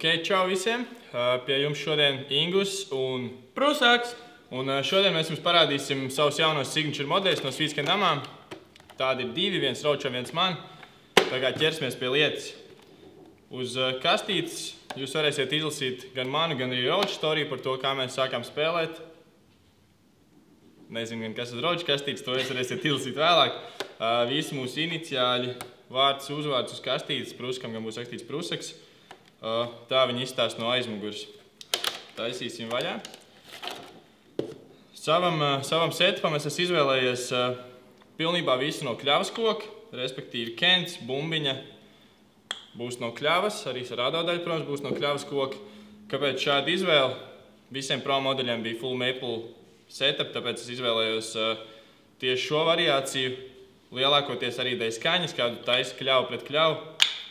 Ok, čau visiem! Pie jums šodien Ingus un Prusaks! Un šodien mēs jums parādīsim savus jaunos signature modeļus no Sweet Scan damām. Tādi ir divi, viens Ročam, viens man. Tagad ķersimies pie lietas. Uz kastītes jūs varēsiet izlasīt gan manu, gan arī Roča storiju par to, kā mēs sākām spēlēt. Nezinu, gan kas uz Roča kastītes, to jūs varēsiet izlasīt vēlāk. Visi mūsu iniciāļi, vārds, uzvārds uz kastītes, Pruskam gan būs rakstīts Prusaks. Tā viņi izstāsta no aizmugures. Taisīsim vaļā. Savam setupam es esmu izvēlējies pilnībā visu no kļavas koka, respektīvi kents, bumbiņa būs no kļavas, arī rādaudaļa, protams, būs no kļavas koka. Kāpēc šāda izvēle? Visiem pro modeļiem bija full maple setup, tāpēc es izvēlējos tieši šo variāciju. Lielākoties arī dēļ skaņas, kādu taisa kļavu pret kļavu.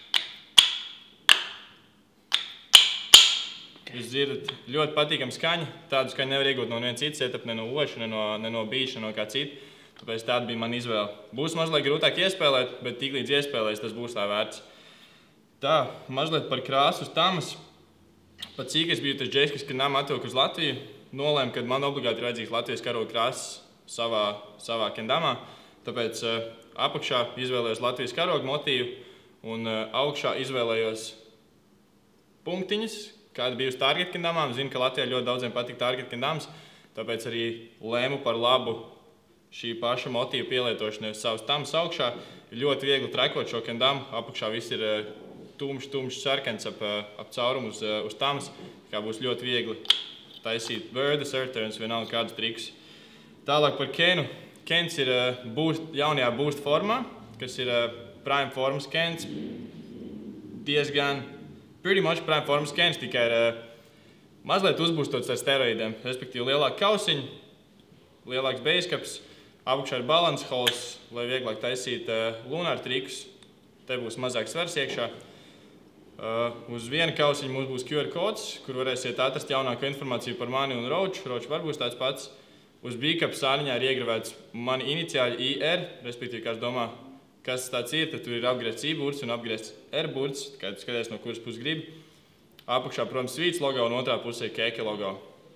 Jūs dzirdat, ļoti patīkama skaņa. Tādu skaņu nevar iegūt no viena cita setup, ne no oša, ne no bīša, ne no kā cita. Tāpēc tāda bija mana izvēle. Būs mazliet grūtāk iespēlēt, bet tiklīdz iespēlēs, tas būs tā vērts. Tā, mazliet par krāsu uz tamas. Pat cik es biju tas džeks, kad nama atvilku uz Latviju, nolēmu, kad man obligāti ir vajadzīgs Latvijas karoga krāsas savā kendamā. Tāpēc apakšā izvēlējos Latvijas karoga motīvu un augšā izvēlējos punktiņas, kāda bija uz target kendamām. Zinu, ka Latvijā ļoti daudziem patīk target kendamas, tāpēc arī lēmu par labu šī paša motīva pielietošanai uz savas tamas augšā. Ir ļoti viegli trekot šo kendamu, apakšā viss ir tumšs sarkans ap caurumu uz tamas, kā būs ļoti viegli taisīt birdas, earthturns, vienalga kādus trikus. Tālāk par kenu. Kens ir jaunajā boost formā, kas ir prime formas kens, diezgan pretty much prime formas kens, tikai ir mazliet uzbūstots ar steroidiem, respektīvi lielāki kausiņi, lielāks basekaps, apakšā ir balance holes, lai vieglāk taisīt lunāru trikus. Te būs mazāk svars iekšā. Uz viena kausiņa mums būs QR kods, kur varēsiet atrast jaunāko informāciju par mani un Roču. Roču varbūt tāds pats. Uz B-cup sāniņā ir iegravēts mani iniciāļi IR, respektīvi, kāds domā, kas tāds ir, tad tur ir apgriezts I-burts un apgriezts R-burts, kā tu skaties, no kuras puses gribi. Apakšā, protams, Sweets logo un otrā pusē Keke logo.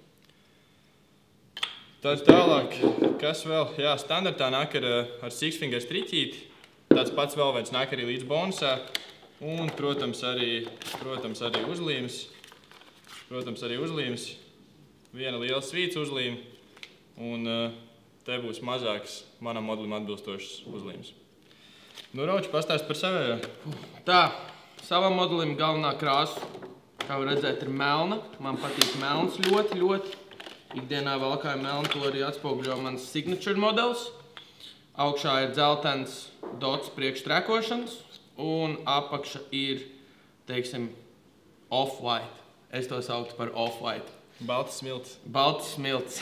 Tad tālāk, kas vēl? Jā, standartā nāk ar Six Fingers triķīti. Tāds pats vēl viens nāk arī līdz bonusā. Un, protams, arī uzlīmes. Viena liela Sweets uzlīme. Un te būs mazāks manam modelim atbilstošs uzlīmes. Nu, Roči, pastāst par savējo. Tā, savam modelim galvenā krāsa, kā var redzēt, ir melna. Man patīk melns ļoti. Ikdienā valkāju melnu, to arī atspoguļo mans signature modelis. Augšā ir dzeltens dots priekš trekošanas, un apakša ir, teiksim, off-white. Es to sauktu par off-white. Baltas smilts. Baltas smilts.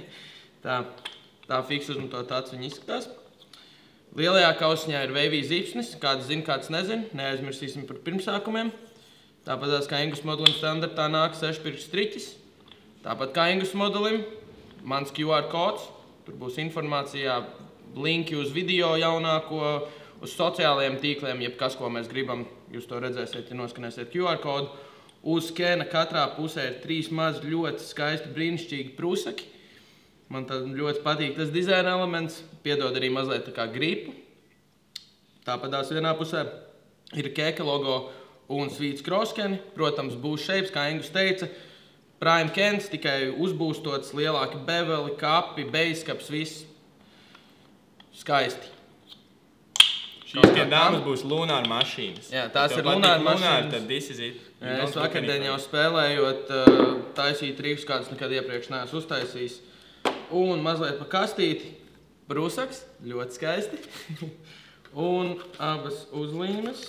Tā fiks uzmetot tāds viņi izskatās. Lielajā kausiņā ir wavy zipsnis, kāds zina, kāds nezina. Neaizmirsīsim par pirmsākumiem. Tāpat kā Ingus modelim standartā nāk 6-pirksts triķis. Tāpat kā Ingus modelim, mans QR kods. Tur būs informācijā, linki uz video jaunāko, uz sociālajiem tīkliem, jebkas, ko mēs gribam. Jūs to redzēsiet, ja noskanēsiet QR kodu. Uz skena katrā pusē ir 3 mazi ļoti skaisti, brīnišķīgi prusaki. Man ļoti patīk tas dizaina elements, piedod arī mazliet tā kā gripu. Tāpatās vienā pusē ir Keke logo un Sweets crosskeni. Protams, būs shapes, kā Ingus teica. Prime kens, tikai uzbūstots, lielāki beveli, kapi, basekaps, viss. Skaisti. Šīs kendamas būs lunāra mašīnas. Jā, tās ir lunāra mašīnas. Tad this is it. Es vakardien jau spēlējot, taisīju trikus, kādus nekad iepriekš neesmu uztaisījis. Un mazliet pa kastīti. Prusaks, ļoti skaisti. Un abas uzlīmes.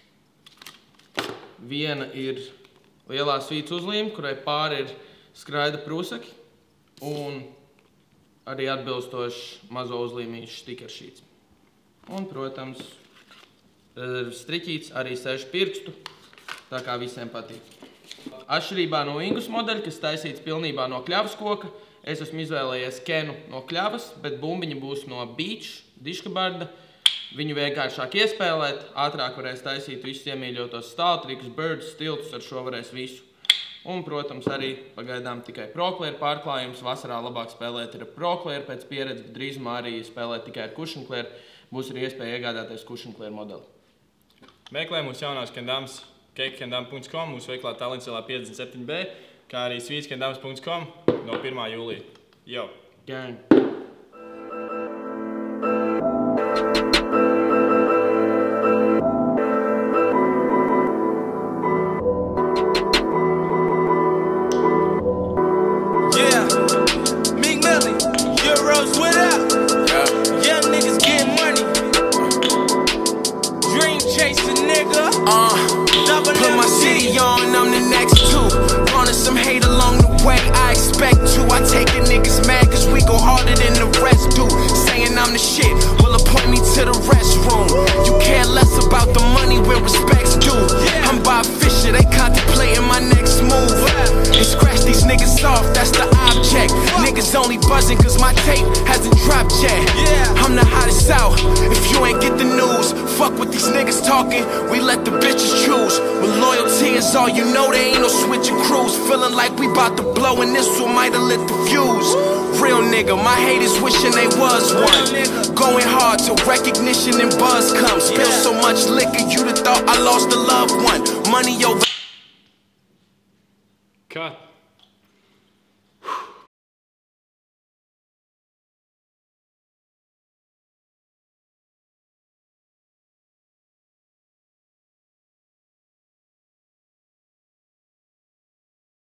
Viena ir lielā Sweets uzlīme, kurai pāri ir skraida prusaki. Un arī atbilstoši mazo uzlīmīšu sticker sheets. Un, protams, striķīts arī 6 pirkstu, tā kā visiem patīk. Atšķirībā no Ingus modeļa, kas taisīts pilnībā no kļavas koka, es esmu izvēlējies kenu no kļavas, bet bumbiņa būs no beach, diškabarda, viņu vienkāršāk iespēlēt, ātrāk varēs taisīt visus iemīļotos stāltrikus, birds, stiltus, ar šo varēs visu. Un, protams, arī pagaidām tikai ProClair pārklājums. Vasarā labāk spēlēt ir ar ProClair pēc pieredzes, bet drīzumā arī spēlēt tikai ar CushionClair. Būs arī iespēja iegādāties CushionClair modeli. Meklē mūsu jaunās kendams cakekendam.com, mūsu veiklā Tallinas ielā 57B, kā arī sweetskendams.com no 1. jūlija. Jau! Gang! Put my city on, I'm the next two. Running some hate along the way, I expect to. I take a niggas mad cause we go harder than the rest do. Saying I'm the shit, will appoint me to the restroom. You care less about the money where respect's due. I'm Bob Fisher, they contemplating my next move. And scratch these niggas off, that's the object. Niggas only buzzing cause my tape hasn't dropped yet. I'm the hottest out, if you ain't get the news. Fuck with these niggas talking, we let the bitches choose. When loyalty is all you know, there ain't no switching crews. Feeling like we bout to blow and this one might've lit the fuse. Real nigga, my haters wishing they was one. Going hard till recognition and buzz comes. Spill so much liquor, you'd have thought I lost a loved one. Money over. Cut.